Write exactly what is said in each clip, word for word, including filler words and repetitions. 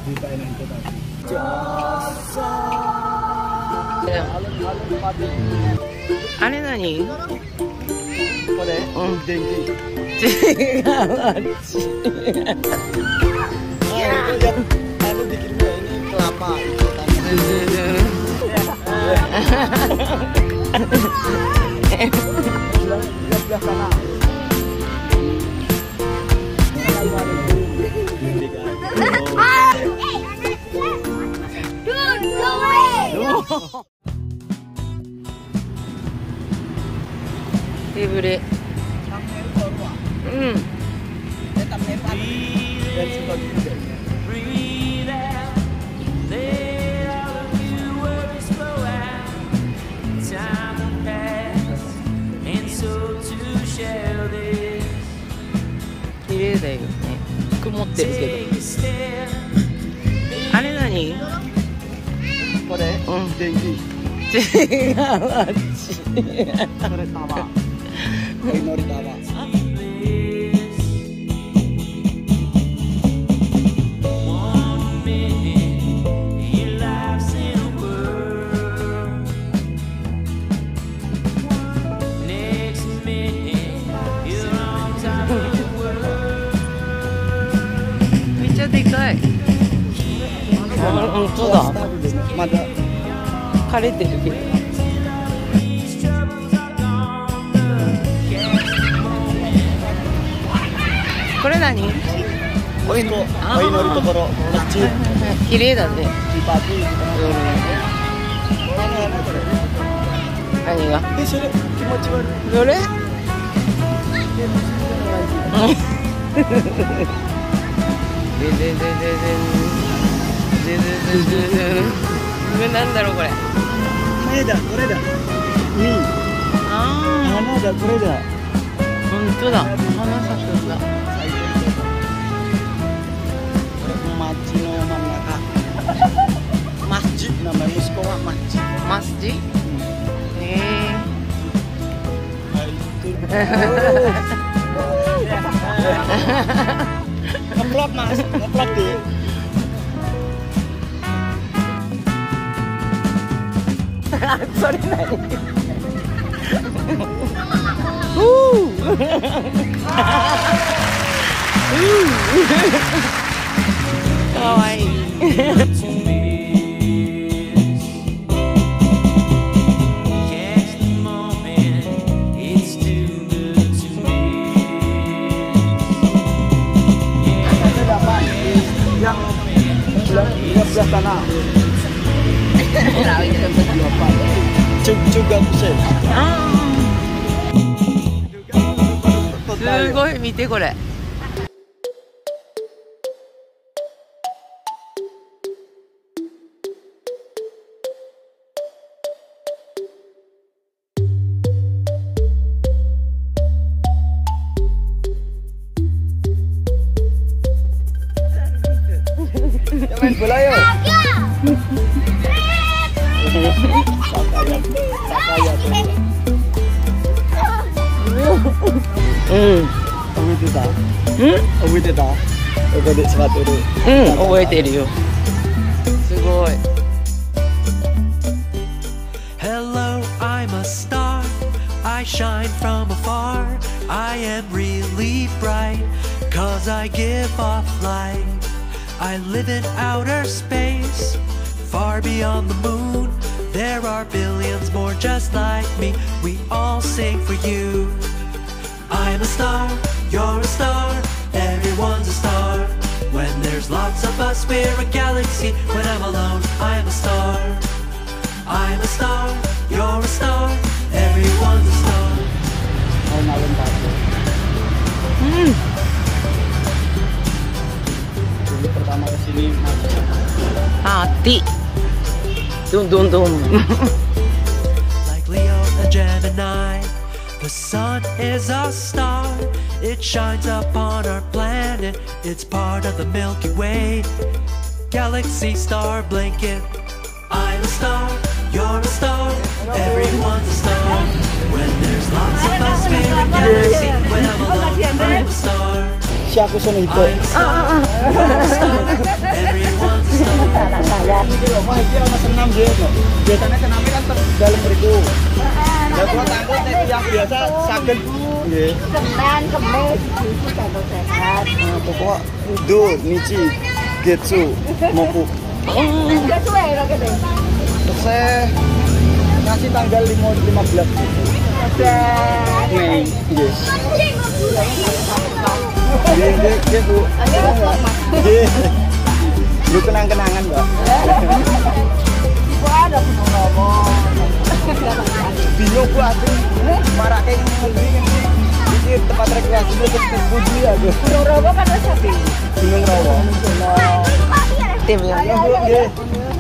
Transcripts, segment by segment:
Thailand ko tadi. あれ何？ これ、 うん、 電気。 違う、あっち。 Lalu bikinnya ini kelapa itu tadi. Sebelah sana. Libre. Hmm. Kiriだよね。曇ってるけど。あれ何？ これ、 うん、 電気。 違う、あっち。 それタワ。ノリタワ。 めっちゃでかい。あ、本当だ。 まだ枯れてるけど。これ何？ おいの、おいのりところ。 綺麗だね。何が？ え、それ気持ち悪い。 どれ？でででででででででこれなんだろうこれ。 これだ、これだ。に。 ああ。 花だ、これだ。 本当だ。花咲くんだ。 Masjidの真ん中。Masjid namanya Musko wa Masjid. Masjid? Eh. Ngeplok mas, ngeplok deh. Sorry nani. Uh. Kawaii. Sebelah sana. Juga bisa. すごい見てこれ。 Main bola yuk. Hmm. 覚えてた？ うん？ 覚えてた？ここで座ってる。 うん、覚えてるよ。すごい。 Hello, I'm a star. I shine from afar. I am really bright, 'cause I give off light. I live in outer space, far beyond the moon. There are billions more just like me. We all sing for you. I'm a star, you're a star, everyone's a star. When there's lots of us, we're a galaxy. When I'm alone, I'm a star. I'm a star, you're a star, everyone's a star. Alun-alun Batu. Hmm. Dulu pertama kesini Hati. Dum dum dum. Like Leo and Gemini, the sun is a star. It shines upon our planet. It's part of the Milky Way. Galaxy star blanket. I'm a star, you're a star, everyone's a star. When there's lots of us, we're a galaxy. When I'm alone, I'm a star. Siya ako sa nito. I'm a star, you're a star, everyone's loh, wah iki ana senam dia loh. Biasanya senamnya kan teng dalam mriku. Lah kula tangkut nek yang biasa saged nggih. Senin, Kemis, itu tanggal sehat. Nah, pokok do nichi getsu moku. Enggak suwe lho gede. Saya ngasih tanggal lima belas Ada Mei. Nggih. Nggih, nggih, nggih, Bu. Nggih. Lu kenang-kenangan, Mbak. kok ada Purnomo. Bingung Bu ati. Marake ngendi-ngendi. Iki tempat rekreasi terus puji ya, Bu. Purnomo kan ada sapi. Gunung Rawa. Tim ya. Iya, Bu, nggih.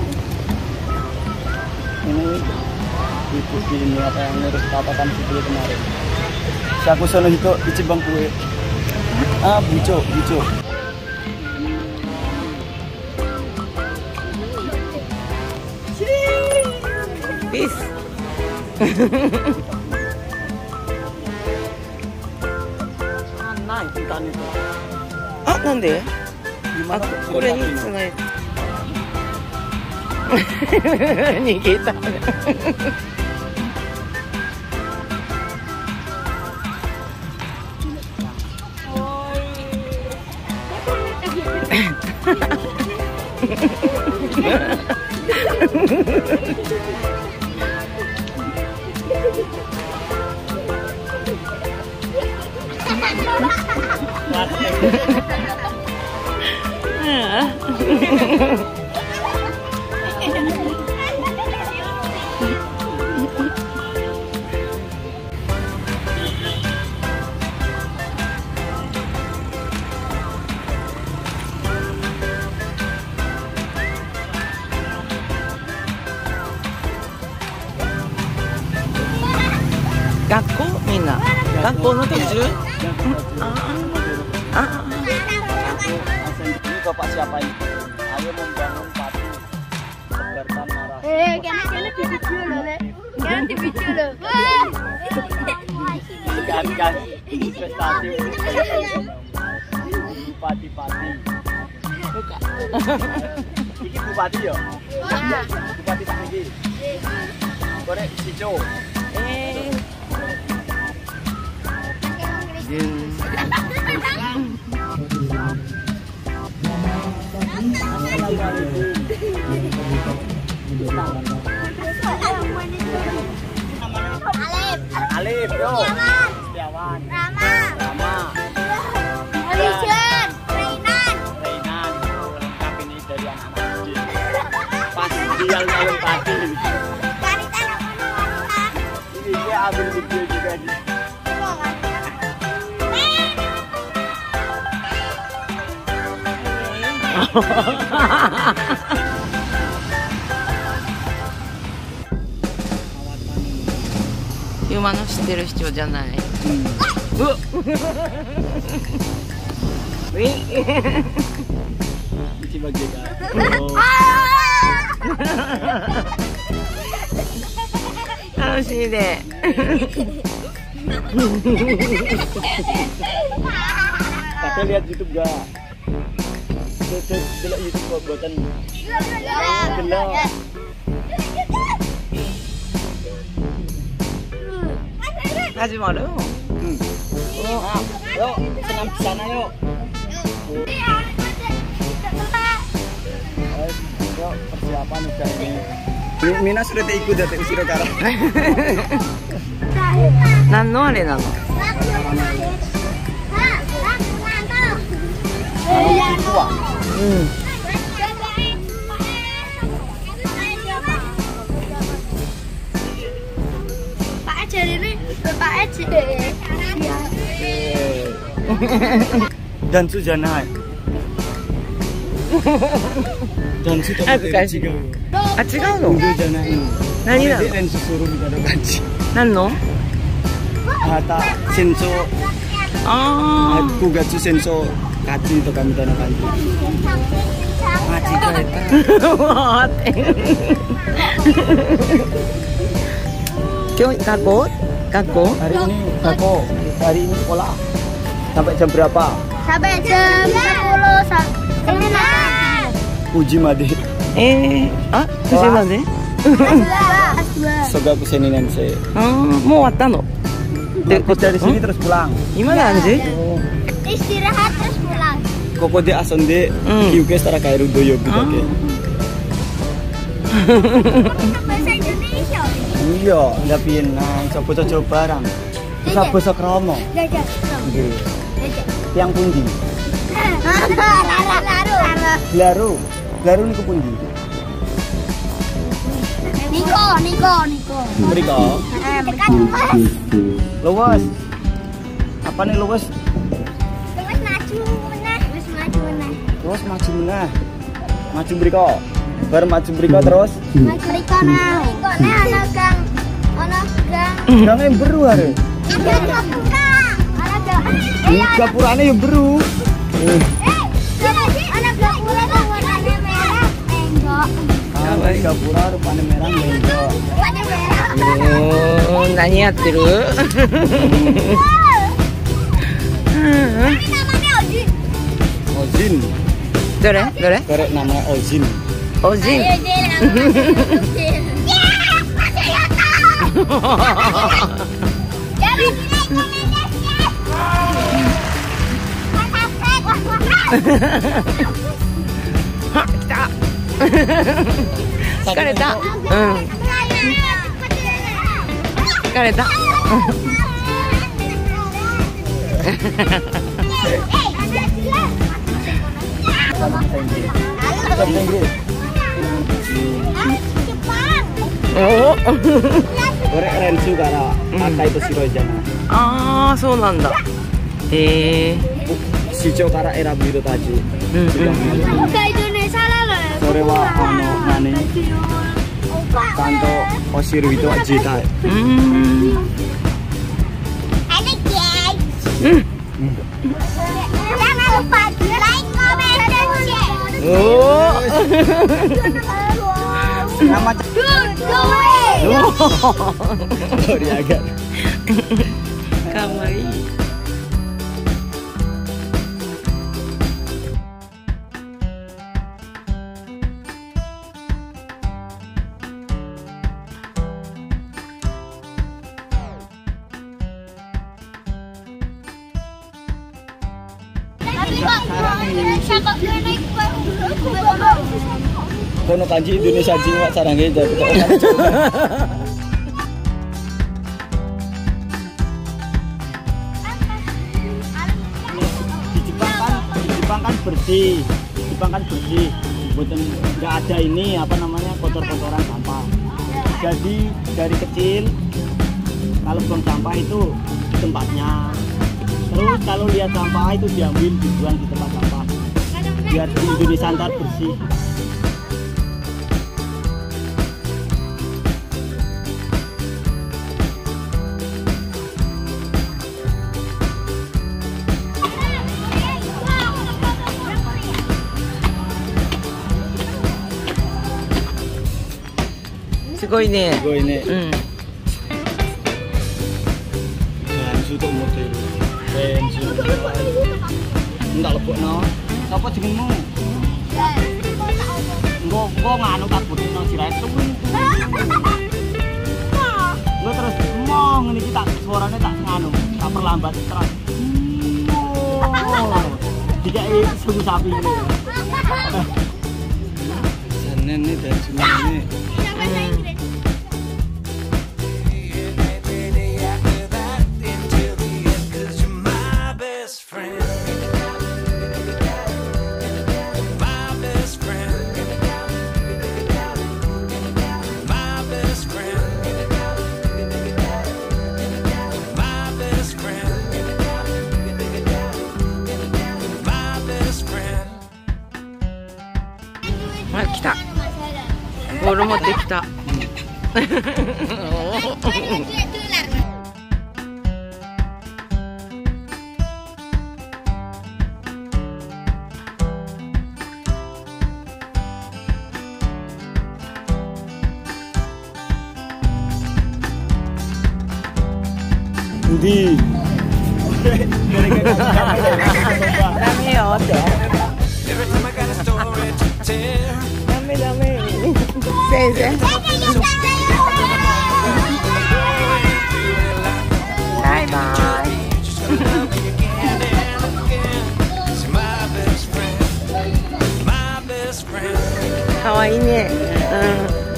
Ini ibu ini apa yang ngurus tatakan video kemarin. Si aku sono itu Ichibang kue. Ah, buco, buco. Peace. Anai ikan itu. Ah, nande? Gimana? Ah, kore ni tsunai. Nigeta. Gakko minna. Gakko no toju? Ah. Ini Bapak siapa ini? Ayo membangun pati. Sebarkan marah. Eh, kena-kena di video loh, Nek. Kena di video loh. Kan-kan investasi bupati-pati. Buka. Iki bupati ya? Bupati sakniki. Korek sijo. Eh. Jin. Alif. Alif, yo. Setiawan. Setiawan. Rama. Rama. Alijan. Rainan. Rainan. Lengkap ini dari anak-anak kecil. Pas dia nyalon pati. Wanita namanya wanita. Ini dia ambil video juga di. Yuma no shitteru hichou janai. Bu. Wih. Ichi bagian. Oh. 楽しみで。 Kakek lihat YouTube gak? Delok YouTube kok buatan. Delok. Hajimaru. Hmm. Oh, ah. Yuk, senam di sana yuk. Ayo, yuk, persiapan udah ini. Mina sudah ikut dari usiro kara. Nan no are nano? Tua. Hmm. Pak aja ini, Bapak aja. Dan Sujana. Dan Sujana. Ah, bukan. Ah, 違うの? Sujana ini. Nani na? Dan Susuru Mikado Kanji. Nan no? Hata Senso. Ah. Kugatsu Senso Kaji to kami dana kanji. Kaji kaita. What? Kyo kako? Kako? Hari ini kako. Hari ini sekolah. Sampai jam berapa? Sampai jam sepuluh sampai uji made. Eh, ah, kusima de? Kelas dua. Soga kuseni nense. Ah, mau watta no? Terus dari sini terus pulang. Gimana anjir? Istirahat terus pulang. Koko de asonde Hmm. kyuke setara kairu doyo budake. Bahasa Indonesia. Iya, nggak pinang. Coba-coba barang. Bisa basa kromo. Jajah. Nggih. Jajah. Tiang pundi? Laru, laru, laru. Glaru. Glaru niku pundi? Niko, Niko, Niko. Mriko. Eh, dekat Mas. Luwes. Apa nih luwes? Terus maju meneh, terus maju meneh. Terus maju meneh. Maju mriko. Bar maju mriko terus. Maju Niko nah. Niko nah ana gang. Ana gang. Gang emberu are. Ada gapura. Ana gang. Ini gapurane yo beru. Eh, Eh, ana gapura yang warnanya merah. Eh, enggak. ah, gapura rupane merah enggak. Warna merah. Oh, nani yatteru? Ini namanya Oji. Ozin. Dore? Dore? Korek namanya Ozin. Ozin. Ayo, Jel. Jel. Ya, saya tahu. Jangan rekomendasi. Kita. Kareta. Hmm. Kareta. Bahasa Inggris. Oh. Korek Rensu kara akai to shiroi jana. Ah, so nanda. Eh. Shicho kara erabiru taji. Hmm. Ke Indonesia lah. Sore wa ano nani kanto oshiru itu ajita. Hmm. Ada guys. Hmm. Jangan lupa like, comment, dan share. Oh. Nama Good, go away. Sorry agak. Kawaii. Tapi kok Indonesia kok gue naik kue Kono kanji Indonesia jiwa sarang aja kita orang di Jepang kan di Jepang kan bersih di Jepang kan bersih bukan nggak ada ini apa namanya kotor-kotoran sampah jadi dari kecil kalau buang sampah itu di tempatnya terus kalau lihat sampah itu diambil dibuang di tempat sampah biar di Indonesia ntar bersih. Sugoi ne. Gue ini Hmm. Bensu tuh model Bensu enggak lebok no siapa jenengmu gue gue nganu tak butuh no sirai itu gue terus mau ini kita suaranya tak nganu tak perlambat terus tiga ini sungguh sapi ini Senen nih dan Senen nih Ah, kita. Bola motte kita. Di Dame yo, te. Every time I got a story to tell. Say, say. Bye bye. Kawaii ne. Mm.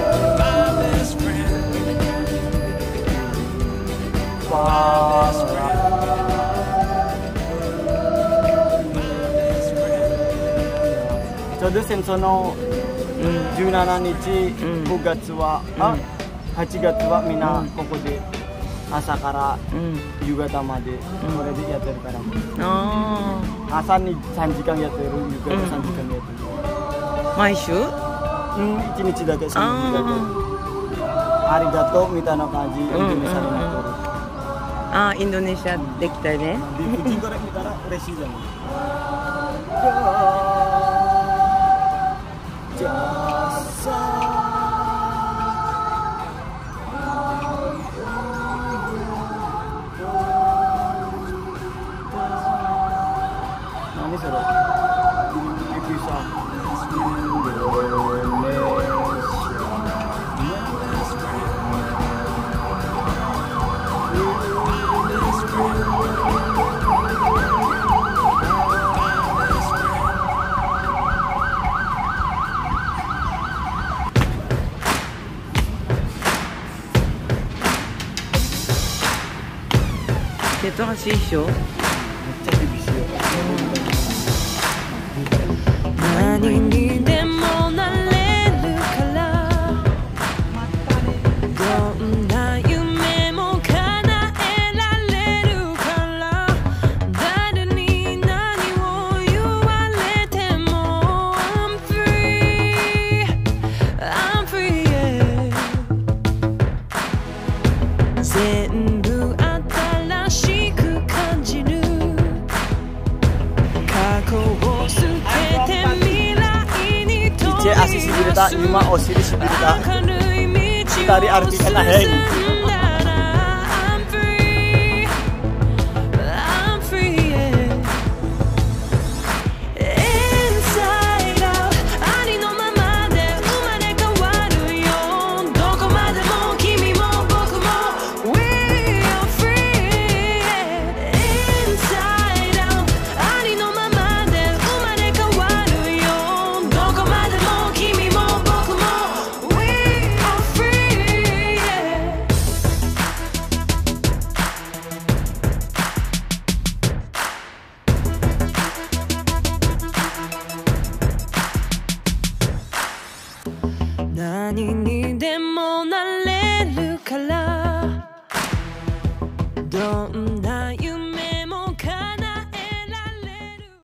ちょうど戦争のじゅうしちにち、ごがつは、あ、はちがつはみんなここで朝から夕方までこれでやってるから、朝にさんじかんやってる、夕方さんじかんやってる。 毎週？ うん、いちにちだけさんじかんやってる。ありがとうみたいな感じ、インドネシアになってる。 あ、インドネシアできたね。 で、プチンから見たら嬉しいじゃん。何それ？びっくりした。 ケト走りっしょ？ めっちゃ厳しいよ。 何にでもなれるからどんな夢も叶えられるから誰に何を言われても I'm free I'm free yeah 全部新しく感じる過去を捨てて未来に飛び Ice asih si Birita, Yuma Osiri si Birita. 明るい道 Tari を arti 進ん kata だ heng. ら I'm free I'm free yeah Inside out ありのままで生まれ変わるよどこまでも君も僕も We are free yeah Inside out ありのままで生まれ変わるよどこまでも君も僕も We are free yeah何にでもなれるからどん